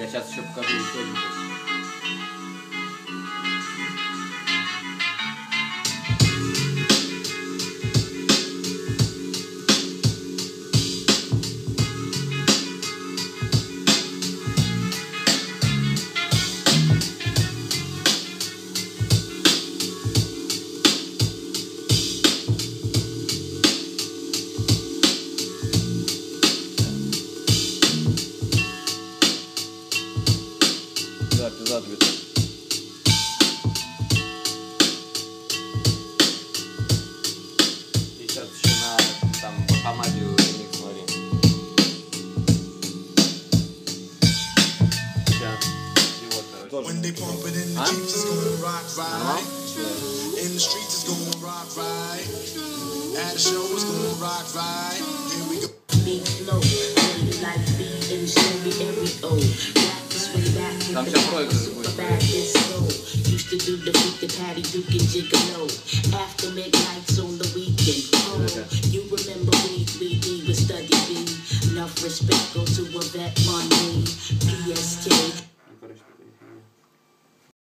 сейчас еще покажу еще один. Задвиг. И сейчас еще на там Бахамаде ремикс смотри. Сейчас. И вот, короче. Там сейчас проигрыш будет. Used to do the beat, the Patty Duke and Gigolo. After midnights on the weekend. Oh, you remember we was study B. Enough respect go to a vet money. PSK.